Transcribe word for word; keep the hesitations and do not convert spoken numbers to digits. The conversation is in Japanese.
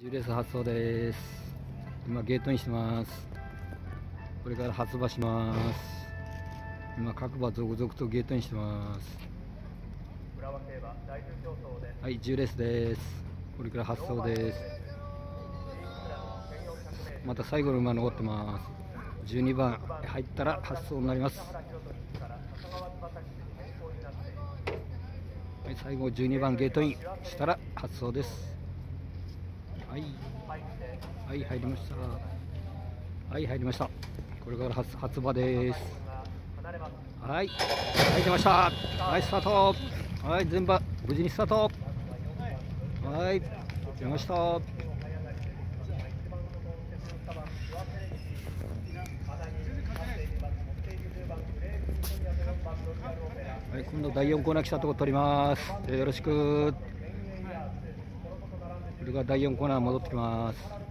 じゅうレース発走です。今ゲートインしてます。これから発馬します。今各馬続々とゲートインしてます。はい、じゅうレースです。これから発走です。また最後の馬残ってます。じゅうにばん入ったら発走になります。はい、最後じゅうにばんゲートインしたら発走です。はい、はい、入りました。はい、入りました。これから発発馬です。はい、入ってました。はい、スタート。はい、全馬無事にスタート。はい、出ました。はい、今度だいよんコーナー来たとこ取ります。よろしく。これがだいよんコーナー戻ってきます。